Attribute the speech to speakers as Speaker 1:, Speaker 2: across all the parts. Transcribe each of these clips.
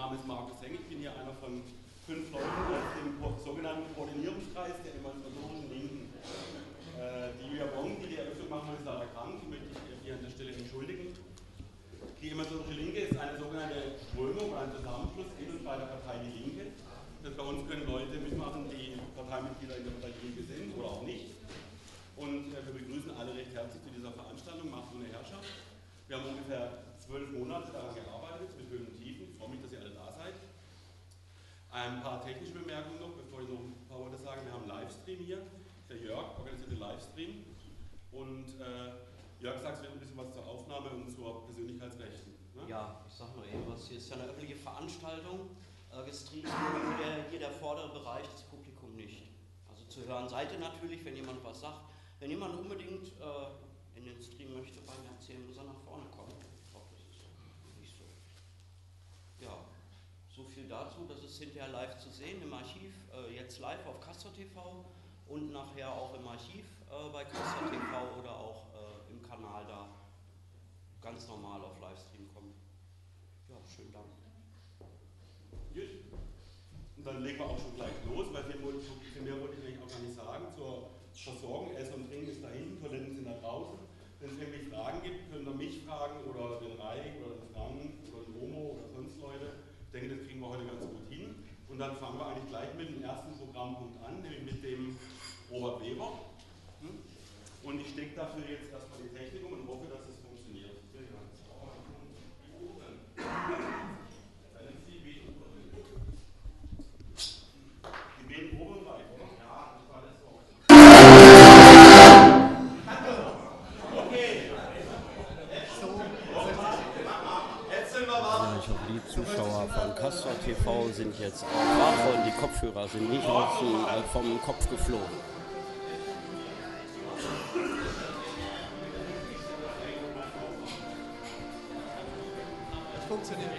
Speaker 1: Name ist Markus Heng, ich bin hier einer von 5 Leuten aus dem sogenannten Koordinierungskreis der emanzipatorischen Linken. Die Julia Wong, die Eröffnung machen wollte, ist leider krank, die möchte ich hier an der Stelle entschuldigen. Die emanzipatorische Linke ist eine sogenannte Strömung, ein Zusammenschluss in und bei der Partei Die Linke. Das bei uns können Leute mitmachen, die Parteimitglieder in der Partei Die Linke sind oder auch nicht. Und wir begrüßen alle recht herzlich zu dieser Veranstaltung, Macht ohne Herrschaft. Wir haben ungefähr 12 Monate daran gearbeitet, mit Höhen und Tiefen. Ich freue mich, dass ihr alle da seid. Ein paar technische Bemerkungen noch, bevor ich noch ein paar Worte sage. Wir haben einen Livestream hier. Der Jörg organisiert den Livestream. Und Jörg sagt ein bisschen was zur Aufnahme und zur Persönlichkeitsrechten. Ne?
Speaker 2: Ja, ich sage nur eben was. Hier ist ja eine öffentliche Veranstaltung. Gestreamt wurde hier der vordere Bereich, das Publikum nicht. Also zu hören seid ihr natürlich, wenn jemand was sagt. Wenn jemand unbedingt in den Stream möchte, bei mir erzählen, muss er nach vorne kommen. Ich glaube, das ist nicht so. Ja, so viel dazu. Das ist hinterher live zu sehen im Archiv. Jetzt live auf Castor TV und nachher auch im Archiv bei Castor TV oder auch im Kanal da ganz normal auf Livestream kommen. Ja, schönen Dank.
Speaker 1: Gut. Und dann legen wir auch schon gleich los, weil viel mehr wollte ich eigentlich auch gar nicht sagen. Zur Versorgung, Essen und Trinken ist da hinten, Toiletten sind da draußen. Wenn es irgendwie Fragen gibt, könnt ihr mich fragen oder den Raik oder den Frank oder den Momo oder sonst Leute. Ich denke, das kriegen wir heute ganz gut hin. Und dann fangen wir eigentlich gleich mit dem ersten Programmpunkt an, nämlich mit dem Robert Weber. Und ich stecke dafür jetzt erstmal die Technik um und hoffe, dass es funktioniert. Die Beten oben rein, oder? Ja, das war das Wort. Okay.
Speaker 2: Ja, ich hoffe, die Zuschauer von Castor TV sind jetzt auch wach und die Kopfhörer sind nicht vom Kopf geflogen.
Speaker 3: Funktioniert.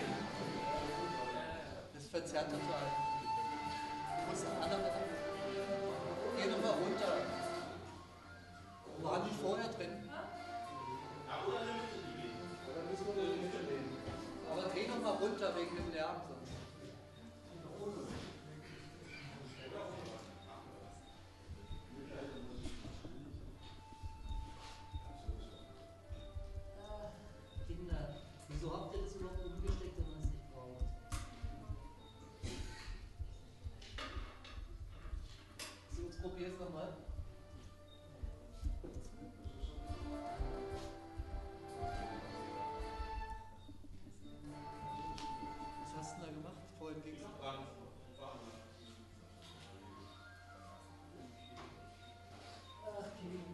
Speaker 3: Das verzerrt total. Wo ist der andere? Geh nochmal runter. Waren die vorher drin? Aber dreh nochmal runter wegen dem Lärm sonst. Kinder, wieso habt ihr das überhaupt umgesteckt, wenn man es nicht braucht? So, jetzt probier es nochmal. Was hast du denn da gemacht? Vorhin ging es. Ach,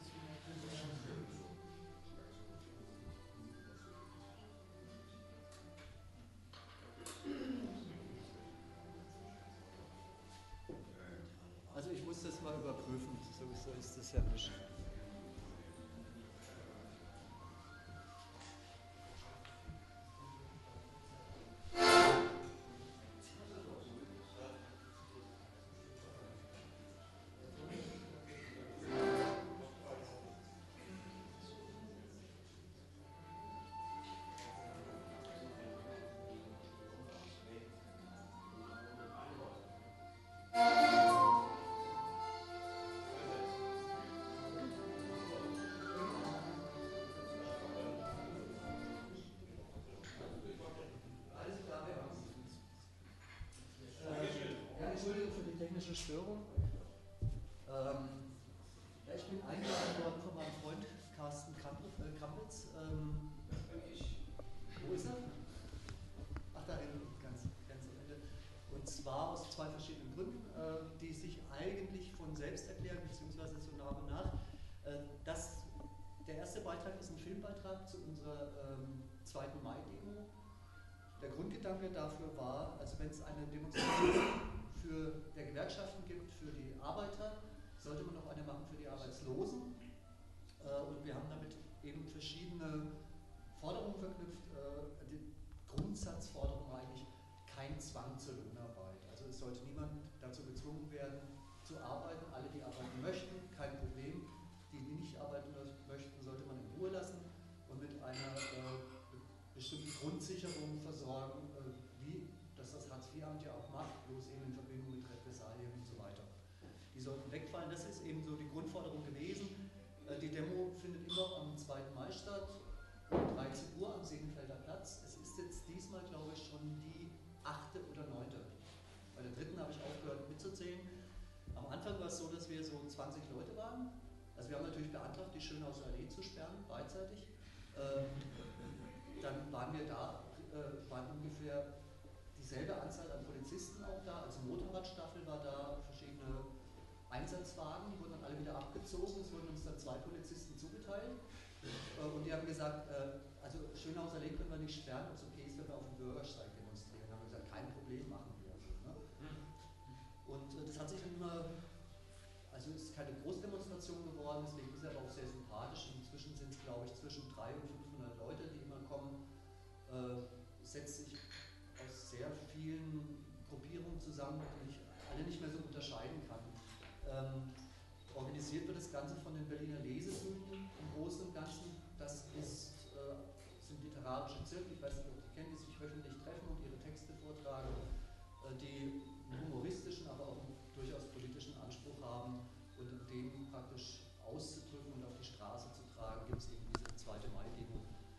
Speaker 3: also ich muss das mal überprüfen, so ist das ja nicht. Entschuldigung für die technische Störung. Ja, ich bin eingeladen worden von meinem Freund Carsten Krampitz. Wo ist er? Ach, da hinten, ganz am Ende. Und zwar aus 2 verschiedenen Gründen, die sich eigentlich von selbst erklären, beziehungsweise so nach und nach. Der erste Beitrag ist ein Filmbeitrag zu unserer 2. Mai-Demo. Der Grundgedanke dafür war, also wenn es eine Demonstration der Gewerkschaften gibt, für die Arbeiter, sollte man auch eine machen für die Arbeitslosen. Und wir haben damit eben verschiedene Forderungen verknüpft. Die Grundsatzforderung eigentlich kein Zwang zur Lohnarbeit. Also es sollte niemand dazu gezwungen werden, zu arbeiten. Alle, die arbeiten möchten, kein Problem. Die nicht arbeiten möchten, sollte man in Ruhe lassen und mit einer bestimmten Grundsicherung versorgen, wie das das Hartz-IV-Amt ja auch macht, bloß eben in Verbindung mit Repressalien und so weiter. Die sollten wegfallen. Das ist eben so die Grundforderung gewesen. Die Demo findet immer am 2. Mai statt, um 13 Uhr am Segenfelder Platz. Es ist jetzt diesmal, glaube ich, schon die 8. oder 9. Bei der 3. habe ich aufgehört mitzuzählen. Am Anfang war es so, dass wir so 20 Leute waren. Also wir haben natürlich beantragt, die Schönhauser Allee zu sperren, beidseitig. Dann waren wir da, waren ungefähr dieselbe Anzahl an Polizisten auch da, also Motorradstaffel war da, verschiedene Einsatzwagen, die wurden dann alle wieder abgezogen, es wurden uns dann 2 Polizisten zugeteilt und die haben gesagt, also Schönhauser Allee können wir nicht sperren, ob es okay ist, wenn wir auf dem Bürgersteig demonstrieren. Dann haben wir gesagt, kein Problem, machen wir. Ne? Und das hat sich dann immer, also es ist keine Großdemonstration geworden, deswegen ist es aber auch sehr sympathisch. Inzwischen sind es, glaube ich, zwischen 300 und 500 Leute, die immer kommen. Setzt sich aus sehr vielen Gruppierungen zusammen, die ich alle nicht mehr so unterscheiden kann. Organisiert wird das Ganze von den Berliner Lesebühnen im Großen und Ganzen. Das sind literarische Zirkel, ich weiß nicht, ob Sie kennen, die sich wöchentlich treffen und ihre Texte vortragen, die einen humoristischen, aber auch einen durchaus politischen Anspruch haben und um den praktisch auszudrücken und auf die Straße zu tragen, gibt es eben diese 2. Mai-Demo.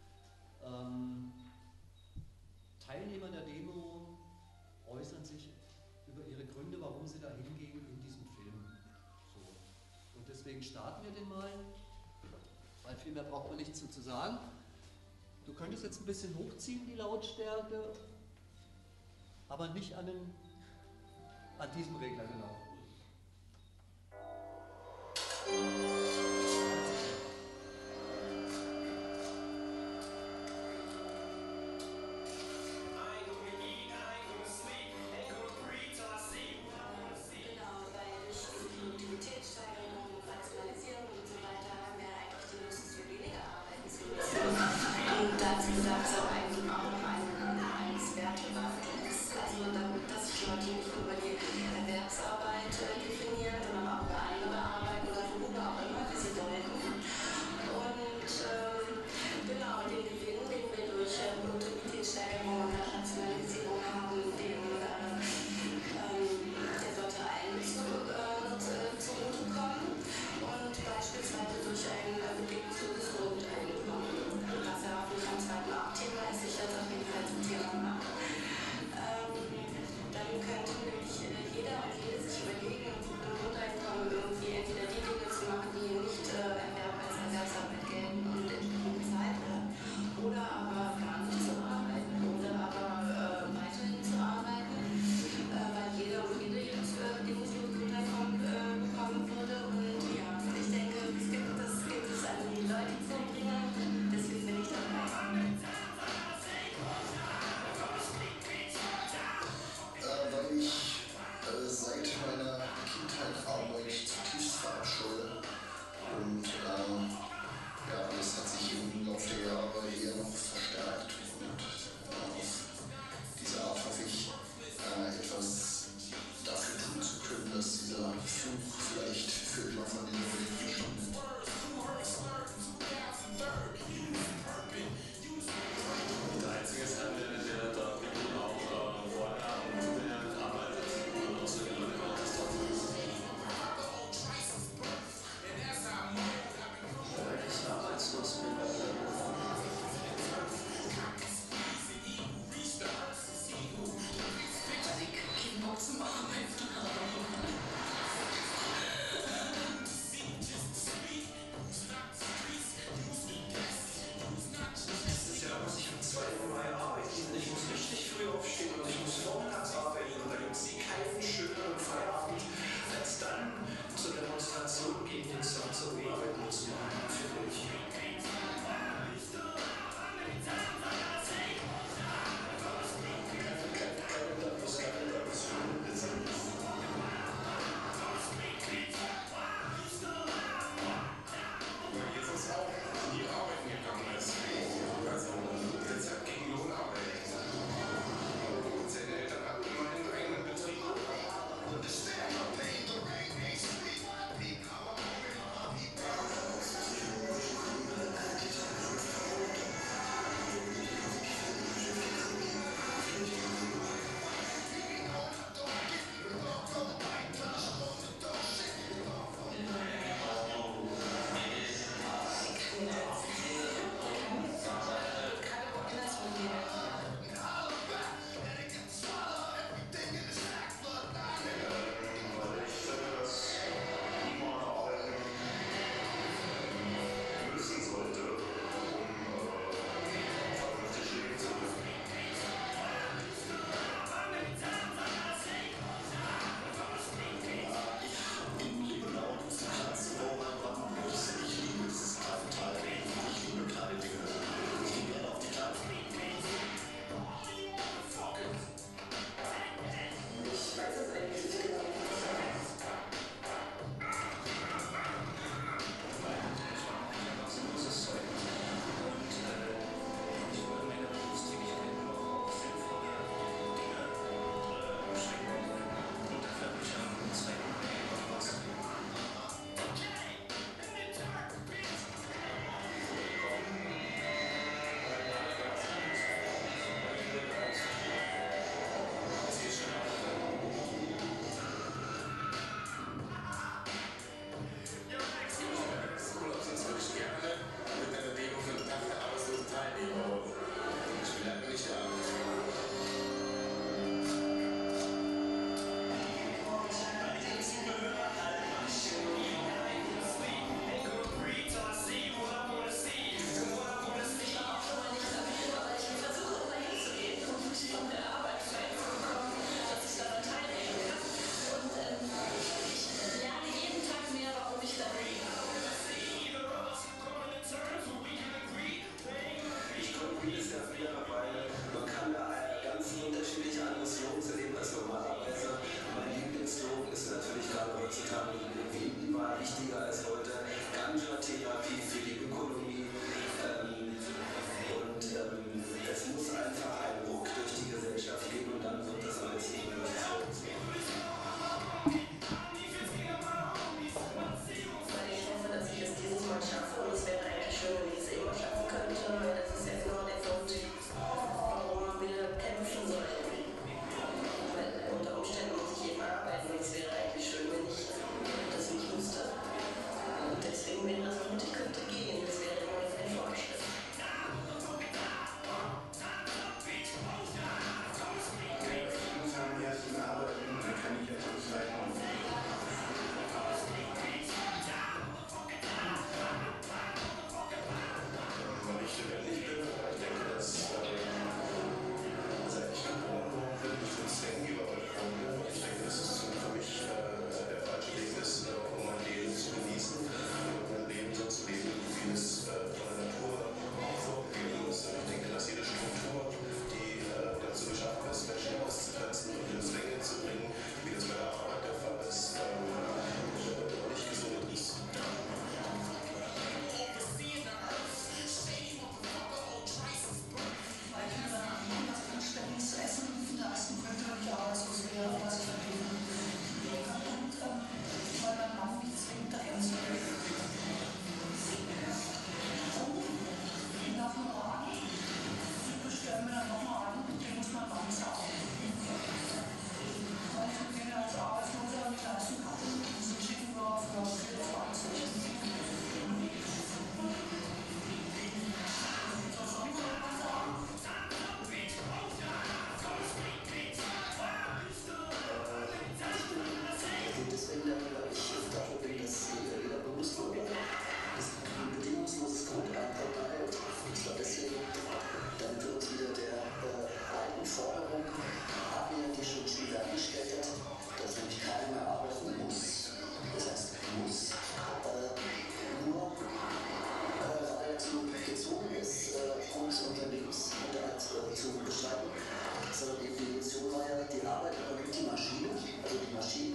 Speaker 3: Teilnehmer der Demo äußern sich über ihre Gründe, warum sie da hingehen in diesem Film. So. Und deswegen starten wir den mal, weil viel mehr braucht man nicht zu sagen. Du könntest jetzt ein bisschen hochziehen, die Lautstärke, aber nicht an diesem Regler, genau.
Speaker 4: Erwerbsarbeit definiert, sondern auch über andere Arbeit oder worüber auch immer.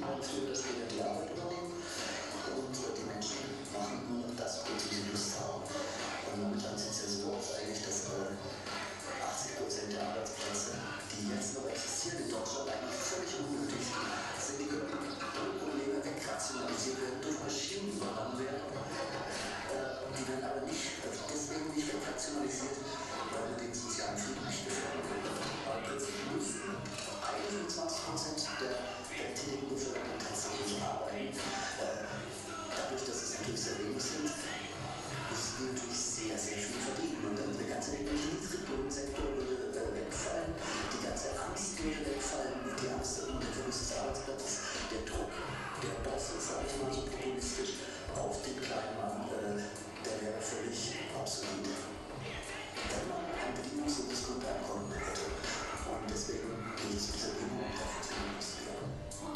Speaker 4: für das Kinder die Arbeit übernehmen und die Menschen machen nur noch das, wozu sie Lust haben. Und momentan sieht es ja so aus eigentlich, dass 80% der Arbeitsplätze, die jetzt noch existieren in Deutschland, eigentlich völlig unnötig sind. Die können ohne Probleme wegrationalisiert werden, durch Maschinen übernommen werden. Die werden aber nicht, deswegen nicht wegrationalisiert, weil wir den sozialen Frieden nicht gefährden können. Aber im Prinzip müssen 21% der tätigen Bevölkerung tatsächlich arbeiten. Dadurch, dass es natürlich sehr wenig sind, müssen wir natürlich sehr, sehr viel verdienen. Und dann der ganze Niedriglohnsektor würde wegfallen, die ganze Angst würde wegfallen, die Angst um den Verlust des Arbeitsplatzes, der Druck der Bosse, sage ich mal so populistisch, auf den kleinen Mann, der wäre völlig obsolet. Wenn man ein bedingungsloses Grundeinkommen hätte. Und deswegen gehe ich zu dieser Demo und dafür zu demonstrieren.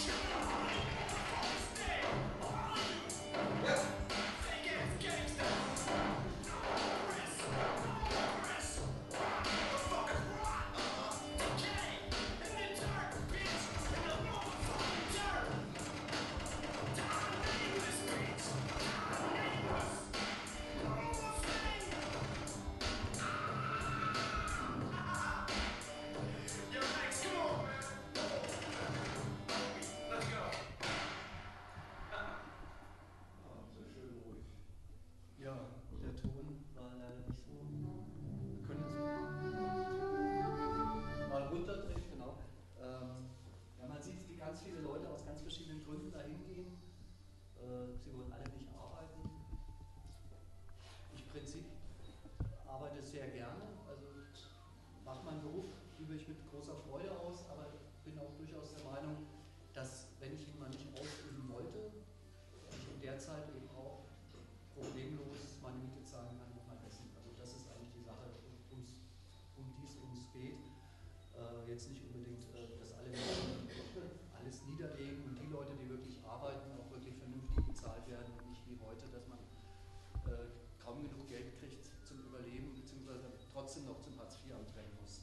Speaker 3: Sie wollen alle nicht arbeiten. Ich im Prinzip arbeite sehr gerne, also mache meinen Beruf, übe ich mit großer Freude aus, aber bin auch durchaus der Meinung, dass wenn ich ihn mal nicht ausüben wollte, ich in der Zeit eben auch problemlos meine Miete zahlen kann und mein Essen. Also das ist eigentlich die Sache, um die es uns geht. Jetzt nicht unbedingt, dass alle Menschen alles niederlegen und die Leute, die wirklich arbeiten, auch wirklich vernünftig bezahlt werden und nicht wie heute, dass man kaum genug Geld kriegt zum Überleben, beziehungsweise trotzdem noch zum Hartz IV antreten muss.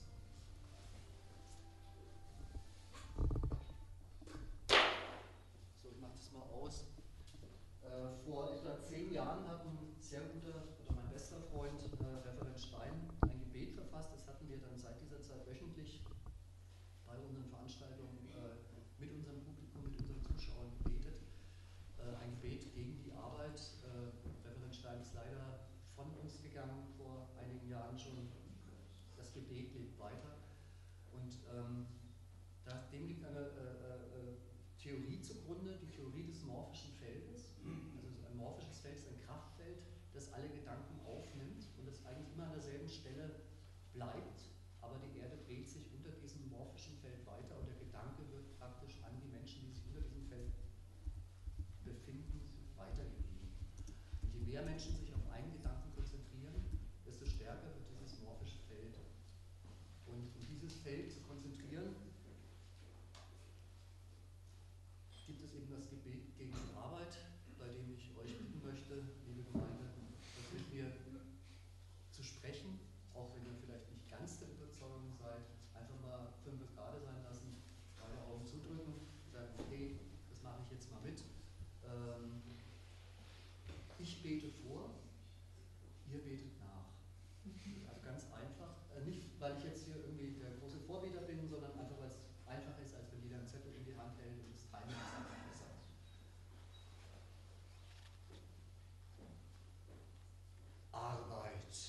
Speaker 3: So, ich mache das mal aus. Vor etwa 10 Jahren hat ein sehr guter, oder mein bester Freund, Referent Stein, ein Gebet verfasst. Das hatten wir dann seit dieser Zeit wöchentlich bei unseren Veranstaltungen mit unserem Publikum, mit unseren Zuschauern gebetet. Ein Gebet gegen die Arbeit. Referent Stein ist leider von uns gegangen vor einigen Jahren schon. Das Gebet lebt weiter. Und dem liegt eine Theorie zugrunde, die Theorie des morphischen Feldes. Also ein morphisches Feld ist ein Kraftfeld, das alle Gedanken aufnimmt und das eigentlich immer an derselben Stelle bleibt, aber die Erde dreht sich unter diesem morphischen Feld weiter und der Gedanke wird praktisch an die Menschen, die sich unter diesem Feld befinden, weitergegeben. Und je mehr Menschen sich auf einen Gedanken konzentrieren, desto stärker wird dieses morphische Feld. Und um dieses Feld zu konzentrieren, gibt es eben das Gebet gegen die Arbeit, bei dem ich euch bitten möchte, liebe Gemeinde, mit mir zu sprechen, auch wenn ihr vielleicht nicht ganz der Überzeugung seid, einfach mal 5 gerade sein lassen, beide Augen zudrücken, sagen, okay, das mache ich jetzt mal mit. Ich bete vor, ihr betet nach. Also ganz einfach, nicht weil ich jetzt hier irgendwie der große Vorbeter bin, sondern einfach weil es einfacher ist, als wenn jeder einen Zettel in die Hand hält und das Timing ist einfach besser. Arbeit.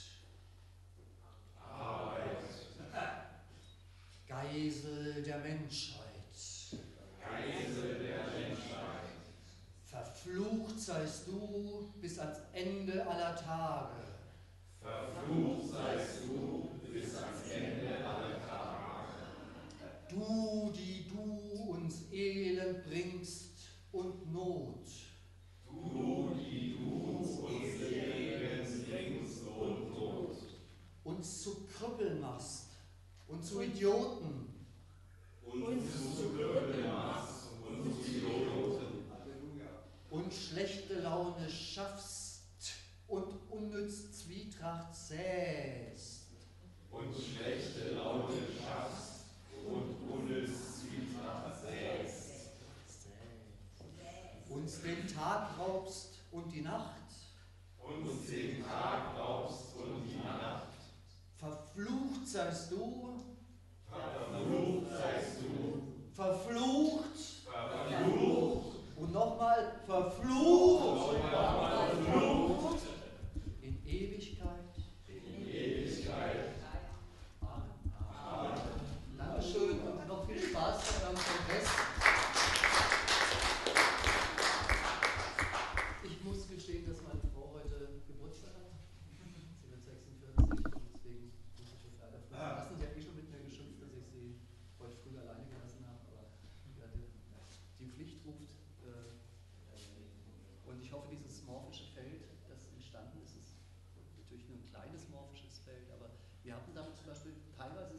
Speaker 3: Geisel der Menschheit.
Speaker 5: Geisel der Menschheit.
Speaker 3: Verflucht seist du bis ans Ende aller Tage.
Speaker 5: Verflucht seist du bis ans Ende aller Tage.
Speaker 3: Du, die du uns Elend bringst und Not.
Speaker 5: Du, die du uns Elend bringst und Not.
Speaker 3: Uns zu Krüppeln machst und zu Idioten.
Speaker 5: Uns zu Krüppeln machst und zu Idioten.
Speaker 3: Und schlechte Laune schaffst und unnütz Zwietracht säst.
Speaker 5: Und schlechte Laune schaffst und unnütz Zwietracht säst.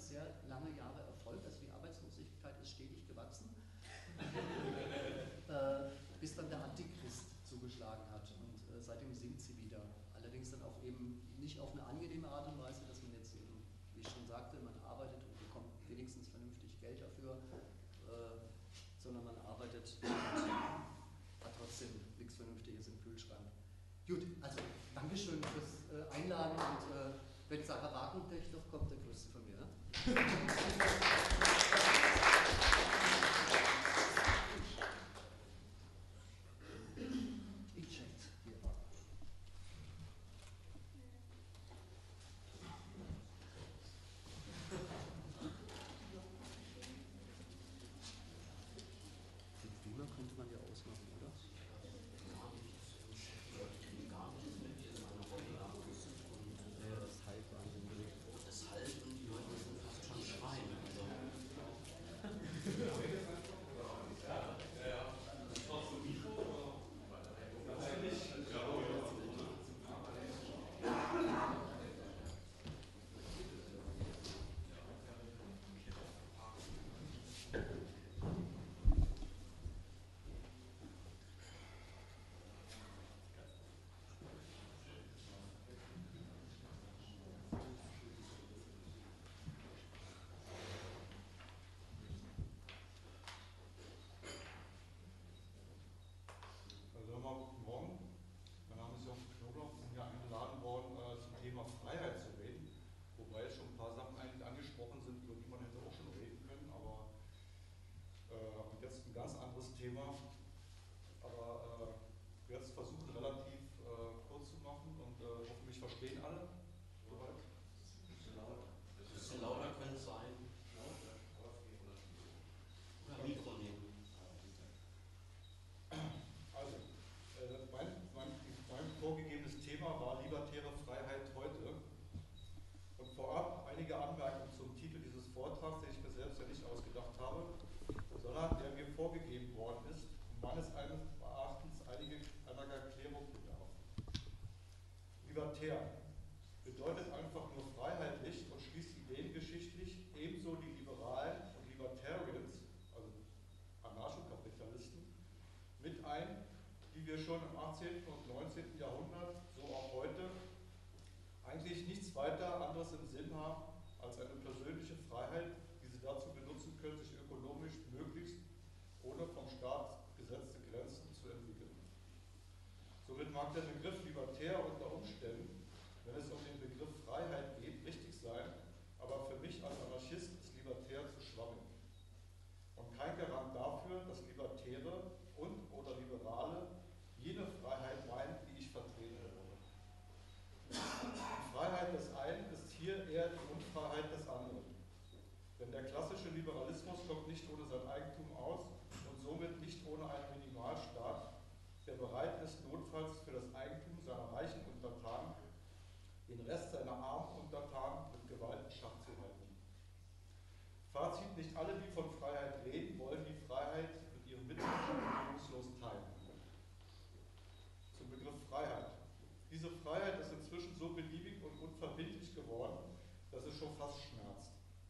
Speaker 3: sehr lange Jahre Erfolg, also die Arbeitslosigkeit ist stetig gewachsen, bis dann der Antichrist zugeschlagen hat und seitdem sinkt sie wieder. Allerdings dann auch eben nicht auf eine angenehme Art und Weise, dass man jetzt eben, wie ich schon sagte, man arbeitet und bekommt wenigstens vernünftig Geld dafür, sondern man arbeitet und hat trotzdem nichts Vernünftiges im Kühlschrank. Gut, also Dankeschön fürs Einladen und wenn Sarah Wagenknecht noch kommt, dann grüßt sie von mir. Ne?
Speaker 6: Thema, aber ich werde es versuchen relativ kurz zu machen und hoffe, mich verstehen alle. Soweit?
Speaker 2: Ein bisschen lauter könnte es sein. Oder Mikro nehmen.
Speaker 6: Also, mein vorgegebenes Thema war libertäre Freiheit heute. Und vorab einige Anmerkungen zum Titel dieses Vortrags, den ich mir selbst ja nicht ausgedacht habe, sondern der mir vorgegeben worden ist und meines Erachtens einer Erklärung bedarf. Libertär bedeutet einfach nur freiheitlich und schließt ideengeschichtlich ebenso die Liberalen und Libertarians, also Anarchokapitalisten, mit ein, die wir schon im 18. und 19. Jahrhundert, so auch heute, eigentlich nichts weiter anderes im Sinn haben als eine persönliche Freiheit, die sie dazu benutzen können, sich ökonomisch möglichst ohne vom Staat gesetzte Grenzen zu entwickeln. Somit mag der Begriff libertär unter Umständen, wenn es um den Begriff Freiheit geht, richtig sein, aber für mich als Anarchist ist libertär zu schwammig. Und kein Garant dafür, dass Libertäre und oder Liberale jene Freiheit meinen, die ich vertreten würde. Die Freiheit des einen ist hier eher die Unfreiheit des anderen. Denn der klassische Liberalismus kommt nicht ohne sein Eigentum aus und somit nicht ohne einen Minimalstaat, der bereit ist, notfalls für das Eigentum seiner reichen Untertanen den Rest seiner armen Untertanen mit Gewalt in Schach zu halten. Fazit: Nicht alle, die von Freiheit reden, wollen die Freiheit mit ihren Mitmenschen bedingungslos teilen. Zum Begriff Freiheit. Diese Freiheit ist inzwischen so beliebig und unverbindlich geworden, dass es schon fast schmerzt.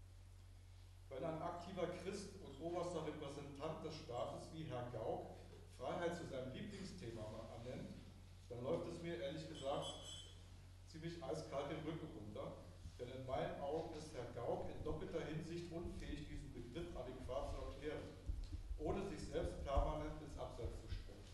Speaker 6: Wenn ein aktiver Christ und oberster Repräsentant des Staates wie Herr Gauck Freiheit zu seinem Lieblingsthema ernennt, dann läuft es mir ehrlich gesagt ziemlich eiskalt den Rücken runter, denn in meinen Augen ist Herr Gauck in doppelter Hinsicht unfähig, diesen Begriff adäquat zu erklären, ohne sich selbst permanent ins Abseits zu stellen.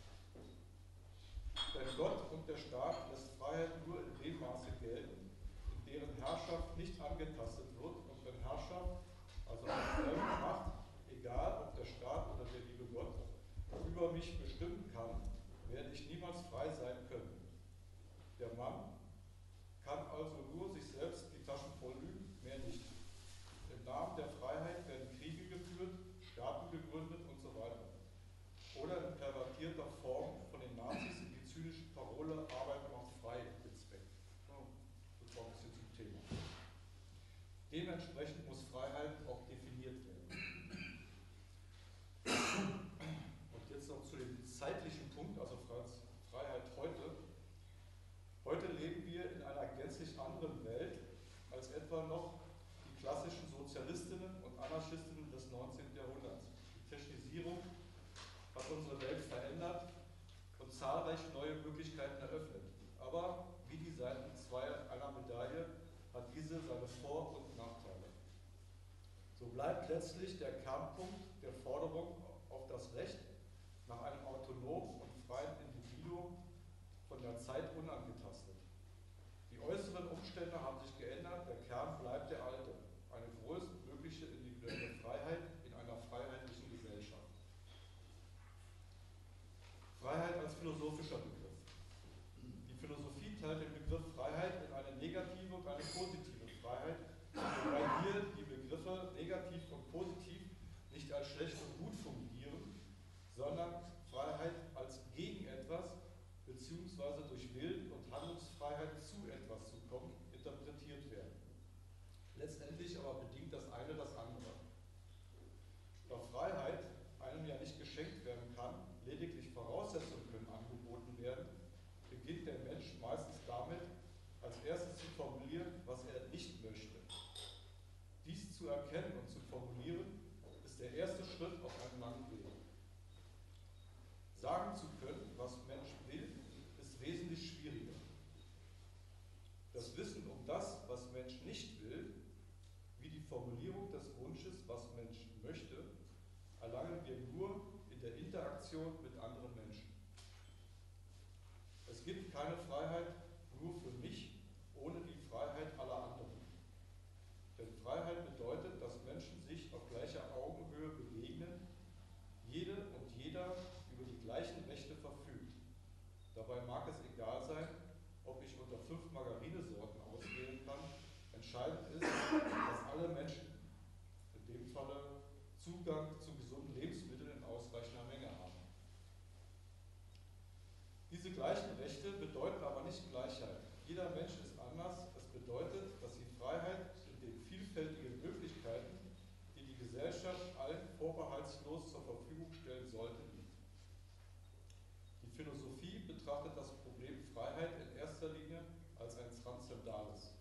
Speaker 6: Denn Gott und der Staat lässt Freiheit nur in dem Maße gelten, in deren Herrschaft nicht angetastet wird, und wenn Herrschaft, also eine fremde Macht, egal ob der Staat oder der liebe Gott, über mich bestimmen kann, werde ich niemals frei sein können. Der Mann kann also nur sich selbst die Taschen voll lügen, mehr nicht. Im Namen der Freiheit werden Kriege geführt, Staaten gegründet und so weiter. Oder in pervertierter Form von den Nazis in die zynische Parole Arbeit macht frei gezweckt. Das war ein bisschen zum Thema. Dementsprechend muss Freiheit auch definiert werden. Und jetzt noch zu dem zeitlichen Punkt, also Freiheit heute. Heute leben wir in einer gänzlich anderen Welt als etwa noch die klassischen Sozialisten So bleibt letztlich der Kernpunkt der Forderung auf das Recht nach einem autonomen und freien Individuum von der Zeit unangetastet. Die äußeren Umstände haben sich geändert, der Kern bleibt der alte, eine größtmögliche individuelle Freiheit in einer freiheitlichen Gesellschaft. Freiheit als philosophischer Begriff. Die Philosophie teilt den Begriff Freiheit in eine negative und eine positive Freiheit, wobei hier die Begriffe negativ und positiv nicht als schlecht und gut fungieren, sondern Freiheit als gegen etwas bzw. durch Willen und Handlungsfreiheit zu etwas zu kommen, interpretiert werden. Letztendlich aber bedingt das eine das andere. Da Freiheit einem ja nicht geschenkt werden kann, lediglich Voraussetzungen können angeboten werden, beginnt der Mensch meistens damit, als erstes zu formulieren, was er nicht möchte. Dies zu erkennen und zu formulieren, ist der erste Schritt auf einem langen Weg. Sagen zu können, was Mensch will, ist wesentlich schwieriger. Das Wissen um das, was Mensch nicht will, wie die Formulierung des Wunsches, was Mensch möchte, erlangen wir nur in der Interaktion mit anderen Menschen. Es gibt keine Freiheit nur für mich, ohne die Freiheit aller anderen. Denn Freiheit bedeutet, dass Menschen sich auf gleicher Augenhöhe begegnen, jede und jeder über die gleichen Rechte verfügt. Dabei mag es egal sein, ob ich unter 5 Margarinesorten auswählen kann. Entscheidend ist, dass alle Menschen, in dem Falle, Zugang zu gesunden Lebensmitteln in ausreichender Menge haben. Diese gleichen Rechte bedeuten aber nicht Gleichheit. Jeder Mensch ist anders. Es bedeutet, dass die Freiheit in den vielfältigen Möglichkeiten, die die Gesellschaft allen vorbehaltslos zur Verfügung stellen sollte, liegt. Die Philosophie betrachtet das Problem Freiheit in erster Linie als ein transzendales.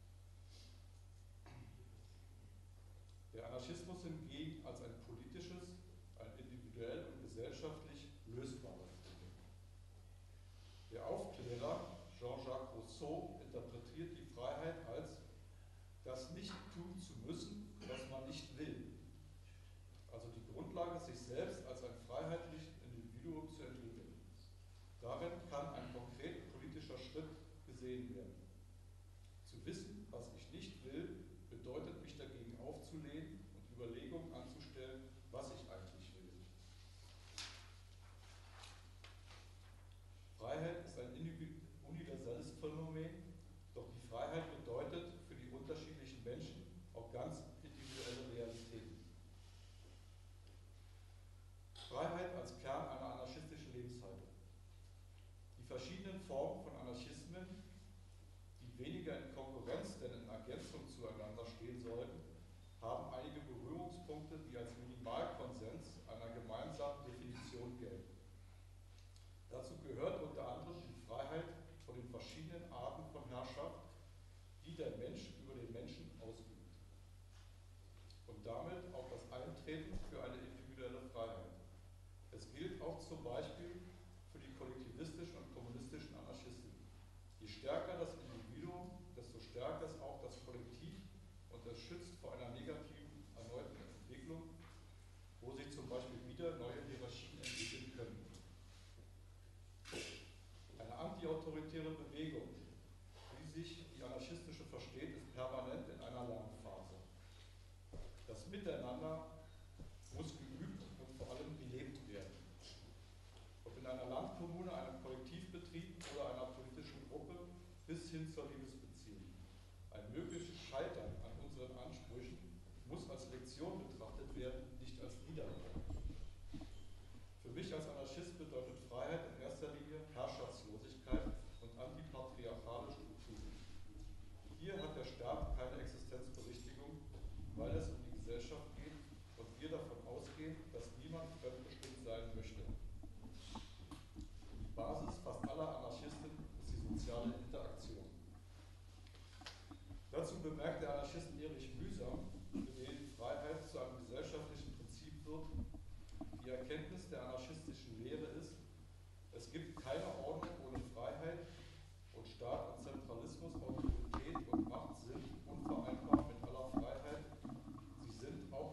Speaker 6: Der Anarchismus hingegen als ein politisches, ein individuell und gesellschaftlich lösbares Problem. Der Aufklärer Jean-Jacques Rousseau interpretiert die Freiheit als das nicht tun zu müssen, was man nicht will. Also die Grundlage, sich selbst als ein freiheitliches Individuum zu entwickeln. Darin kann ein konkret politischer Schritt gesehen werden. Zu wissen, was ich nicht will, bedeutet, mich dagegen aufzulehnen und Überlegungen anzustellen, was ich eigentlich will. Freiheit ist ein universelles Phänomen, doch die Freiheit bedeutet für die unterschiedlichen Menschen auch ganz individuelle Realitäten. Freiheit als Kern einer anarchistischen Lebenshaltung. Die verschiedenen Formen von Anarchismen, die weniger in Konkurrenz, denn in Ergänzung zueinander stehen sollten, haben einige Berührungspunkte, die als Minimalkonsens einer gemeinsamen Definition gelten. Dazu gehört unter anderem die Freiheit von den verschiedenen Arten von Herrschaft, die der Mensch über den Menschen ausübt. Und damit auch das Eintreten für eine individuelle Freiheit. Es gilt auch zum Beispiel für die kollektivistischen und kommunistischen Anarchisten. Je stärker das Individuum, desto stärker ist auch das Kollektiv und es schützt vor einer negativen erneuten Entwicklung, wo sich zum Beispiel wieder neue Hierarchien entwickeln können. Eine antiautoritäre Bewegung, wie sich die anarchistische versteht, ist permanent in einer Lernphase. Das Miteinander muss geübt und vor allem gelebt werden. Ob in einer Landkommune, einem Kollektivbetrieb oder einer politischen Gruppe bis hin zur Liebesbeziehung. Ein mögliches Scheitern an unseren Ansprüchen muss als Lektion betrachtet werden, nicht als Niederlage. Für mich als Anarchist bedeutet Freiheit in erster Linie Herrschaftslosigkeit und antipatriarchale Strukturen. Hier hat der Staat keine Existenzberechtigung, weil es um die Gesellschaft geht und wir davon ausgehen, dass niemand fremdbestimmt sein möchte. Die Basis fast aller Anarchisten ist die soziale Interaktion. Dazu bemerkt der Anarchist Erich Mühsam, für den Freiheit zu einem gesellschaftlichen Prinzip wird, die Erkenntnis der anarchistischen Lehre ist, es gibt keine Ordnung ohne Freiheit und Staat und Zentralismus, Autorität und Macht sind unvereinbar mit aller Freiheit. Sie sind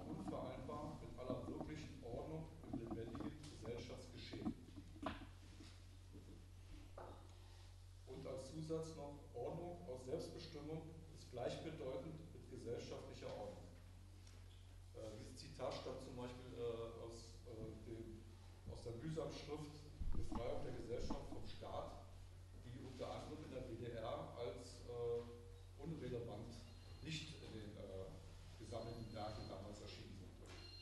Speaker 6: aus der Mühsamschrift Befreiung der Gesellschaft vom Staat, die unter anderem in der DDR als unrelevant nicht in den gesammelten Werken damals erschienen sind.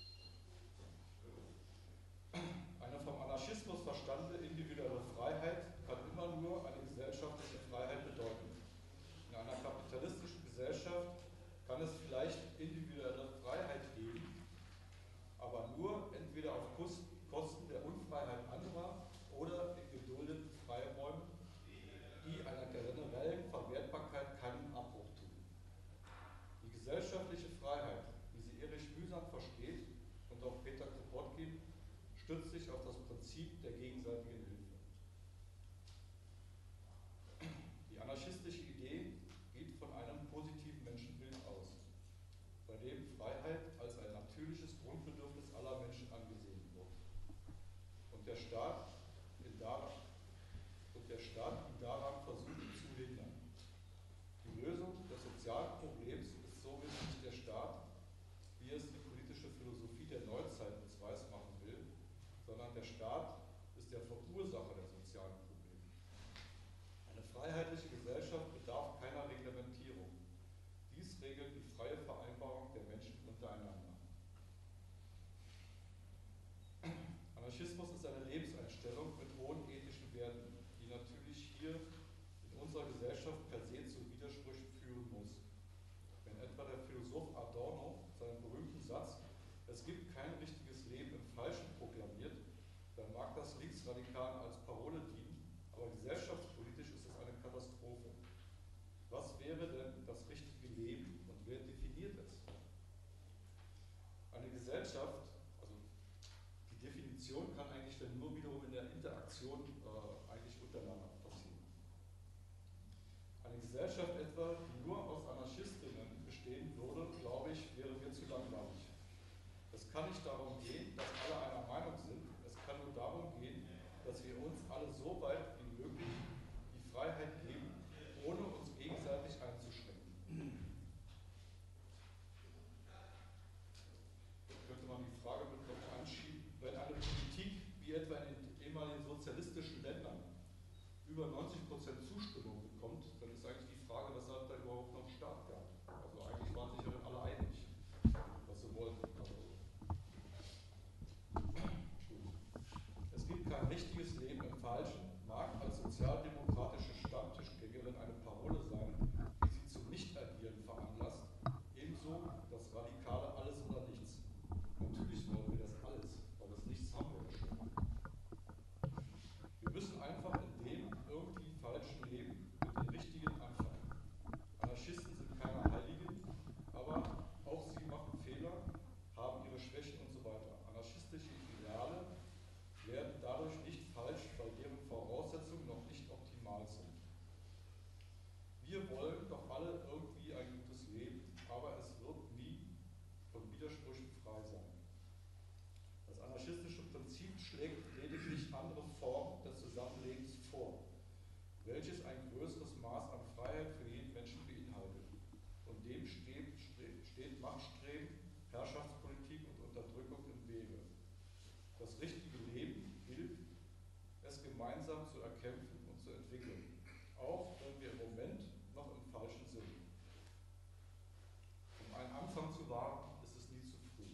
Speaker 6: Eine vom Anarchismus verstandene individuelle Freiheit kann immer nur eine gesellschaftliche Freiheit bedeuten. In einer kapitalistischen Gesellschaft kann es vielleicht individuelle Freiheit geben, aber nur entweder auf Kosten der Unfreiheit anderer oder in geduldeten Freiräumen, die einer generellen Verwertbarkeit keinen Abbruch tun. Die gesellschaftliche Freiheit, wie sie Erich Mühsam versteht und auch Peter Kropotkin, stützt sich auf das Prinzip der gegenseitigen Hilfe. Die anarchistische Idee geht von einem positiven Menschenbild aus, bei dem Freiheit als ein natürliches Grundbedürfnis aller Menschen angesehen wird. Und der Staat ihn daran versucht zu hindern. Die Lösung des sozialen Problems ist somit nicht der Staat, wie es die politische Philosophie der Neuzeit uns weismachen will, sondern der Staat ist der Verursacher der sozialen Probleme. Eine freiheitliche Gesellschaft bedarf keiner Reglementierung. Dies regelt die freie Vereinbarung der Menschen untereinander. Anarchismus ist eine Lebenseinstellung mit hohen ethischen Werten, die natürlich hier in unserer Gesellschaft per se zu Widersprüchen führen muss. Wenn etwa der Philosoph Adorno seinen berühmten Satz „Es gibt kein richtiges Leben im Falschen“ proklamiert, dann mag das Linksradikalen als Parole dienen, aber gesellschaftspolitisch ist es eine Katastrophe. Was wäre denn das richtige Leben und wer definiert es? Eine Gesellschaft, also die Definition kann eigentlich dann nur wiederum in der Interaktion eigentlich untereinander passieren. Eine Gesellschaft etwa, die nur aus Anarchistinnen bestehen würde, glaube ich, wäre mir zu langweilig. Es kann nicht darum gehen, dass alle einer Meinung sind, es kann nur darum gehen, dass wir uns alle so weit wie möglich die Freiheit geben, ohne uns gegenseitig einzuschränken. Könnte man die Frage mit noch anschieben, wenn eine Politik wie etwa in den ehemaligen sozialistischen Ländern über 90% Zustimmung bekommt, dann ist eigentlich die Frage, weshalb da überhaupt noch Staat gab. Also eigentlich waren sich ja alle einig, was sie wollten. Es gibt kein richtiges Leben im Falschen, mag als sozialdemokratische Stammtischgängerin eine Parole sein, die sie zum Nichtagieren veranlasst, ebenso das radikale Alles oder Nichts. Natürlich wollen wir das alles, weil das Nichts haben wir ja schon. Wir müssen einfach in dem irgendwie falschen Leben mit dem Richtigen anfangen. Anarchisten sind keine Heiligen, aber auch sie machen Fehler, haben ihre Schwächen und so weiter. Anarchistische Ideale werden dadurch nicht falsch, weil deren Voraussetzungen noch nicht optimal sind. Wir wollen doch alle irgendwie ein gutes Leben, aber es wird nie von Widersprüchen frei sein. Das anarchistische Prinzip schlägt lediglich andere Formen des Zusammenlebens vor, welches ein größeres Maß an Freiheit für jeden Menschen beinhaltet. Und dem steht Machtstreben, Herrschaftspolitik und Unterdrückung im Wege. Das richtige Leben gilt, es gemeinsam zu erkämpfen und zu entwickeln, auch wenn wir im Moment noch im Falschen sind. Um einen Anfang zu wagen, ist es nie zu früh.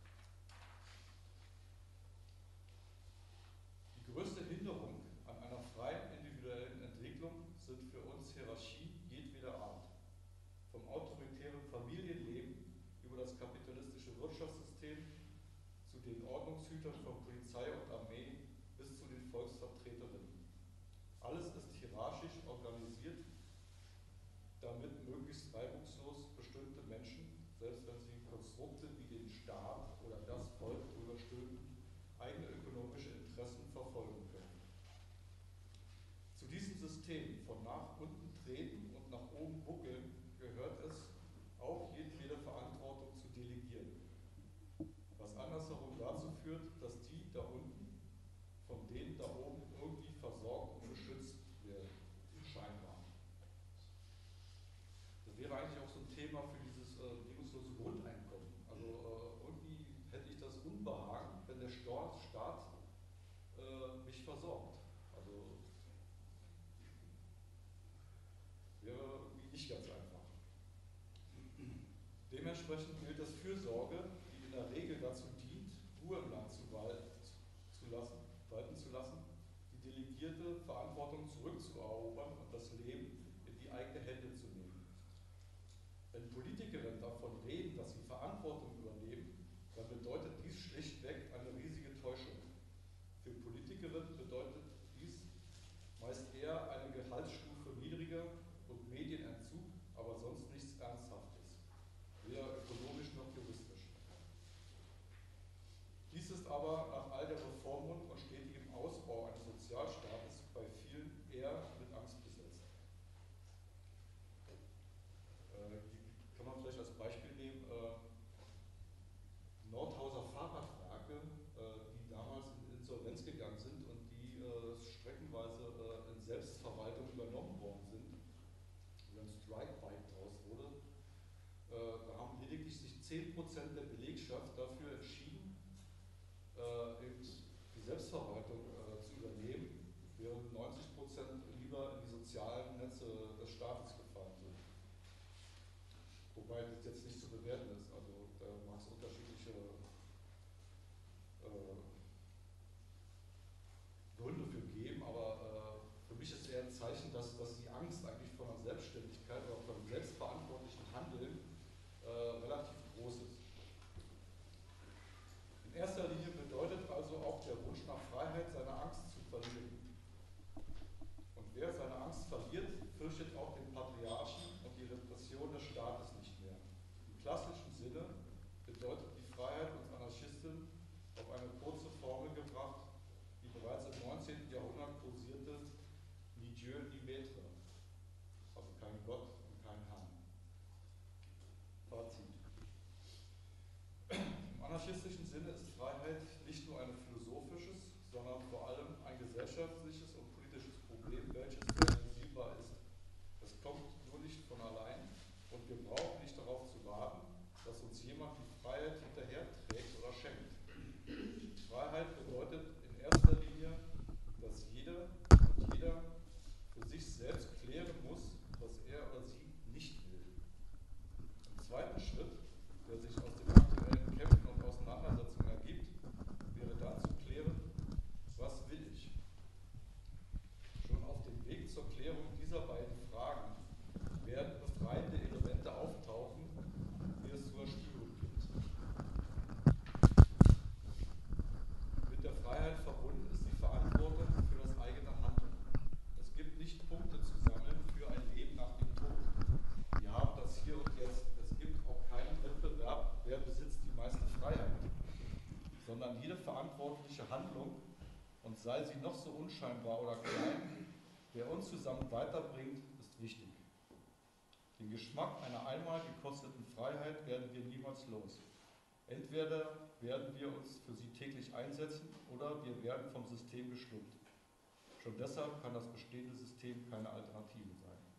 Speaker 6: Die größte Hinderung an einer freien individuellen Entwicklung sind für uns Hierarchien jedweder Art. Vom autoritären Familienleben über das kapitalistische Wirtschaftssystem zu den Ordnungshütern von Polizei und Armee bis zu den Volksvertreterinnen. Alles ist hierarchisch organisiert, damit möglichst reibungslos bestimmte Menschen, selbst wenn sie Konstrukte wie den Staat oder das Volk überstülpen, eigene ökonomische Interessen verfolgen können. Zu diesem System von nach unten treten und nach oben buckeln gehört es, auch jedwede Verantwortung zu delegieren. Was andersherum dazu führt, dass die da unten von denen da oben irgendwie versorgt und geschützt werden, scheinbar. Das wäre eigentlich auch so ein Thema für dieses bedingungslose Grundeinkommen. Also irgendwie hätte ich das Unbehagen, wenn der Staat Fürsorge, die in der Regel dazu dient, Ruhe im Land walten zu lassen, die delegierte Verantwortung zurückzuerobern und das Leben in die eigenen Hände zu nehmen. Wenn Politikerinnen davon reden, dass sie Verantwortung übernehmen, dann bedeutet dies schlichtweg eine riesige Täuschung. Für Politikerinnen bedeutet dies meist eher eine Gehaltsstufe niedriger und Medienentzug, aber sonst nichts Ernsthaftes, weder ökonomisch noch juristisch. Dies ist aber nach all der Reformen und stetigem Ausbau eines Sozialstaates bei vielen eher mit Angst besetzt. Kann man vielleicht als Beispiel nehmen, Nordhauser Fahrradwerke, die damals in Insolvenz gegangen sind und die streckenweise in Selbstverwaltung übernommen worden sind, wo ein Strike-Bike draus wurde. Da haben lediglich sich 10% der Belegschaft dafür entschieden, die Selbstverwaltung zu übernehmen, während 90% lieber in die sozialen Netze des Staates gefallen sind. Wobei das jetzt nicht zu bewerten ist, also da mag es unterschiedliche Gründe für geben, aber für mich ist eher ein Zeichen, dass die Angst eigentlich vor einer Selbstständigkeit oder vor einem selbstverantwortlichen Handeln relativ groß ist. In erster Linie bedeutet also auch der Wunsch nach Freiheit, seine Angst zu verlieren. Und wer seine Angst verliert, fürchtet auch den Patriarchen und die Repression des Staates nicht mehr. Im klassischen Sinne bedeutet die Freiheit uns Anarchisten auf eine kurze Formel gebracht, die bereits im 19. Jahrhundert kursierte: ni Dieu ni Maître, also kein Gott und kein Herrn. Fazit. Im anarchistischen Sinne ist Freiheit nicht nur ein philosophisches, sondern vor allem ein gesellschaftliches und politisches Problem, welches realisierbar ist. Es kommt nur nicht von allein und wir brauchen nicht darauf zu warten, dass uns jemand die Freiheit hinterherträgt oder schenkt. Freiheit bedeutet in erster Linie, dass jeder und jeder für sich selbst klären muss, was er oder sie nicht will. Im zweiten Schritt, der sich aus den aktuellen Kämpfen und Auseinandersetzungen ergibt, wäre dann zu klären, was will ich? Schon auf dem Weg zur Klärung dieser beiden Fragen werden befreiende Elemente auftauchen, die es zu erspüren gibt. Mit der Freiheit verbunden ist die Verantwortung für das eigene Handeln. Es gibt nicht Punkte zu sammeln für ein Leben nach dem Tod. Wir haben das hier und jetzt. Es gibt auch keinen Wettbewerb, wer besitzt die meiste Freiheit, sondern jede verantwortliche Handlung, und sei sie noch so unscheinbar oder klein, wer uns zusammen weiterbringt, ist wichtig. Den Geschmack einer einmal gekosteten Freiheit werden wir niemals los. Entweder werden wir uns für sie täglich einsetzen oder wir werden vom System geschluckt. Schon deshalb kann das bestehende System keine Alternative sein.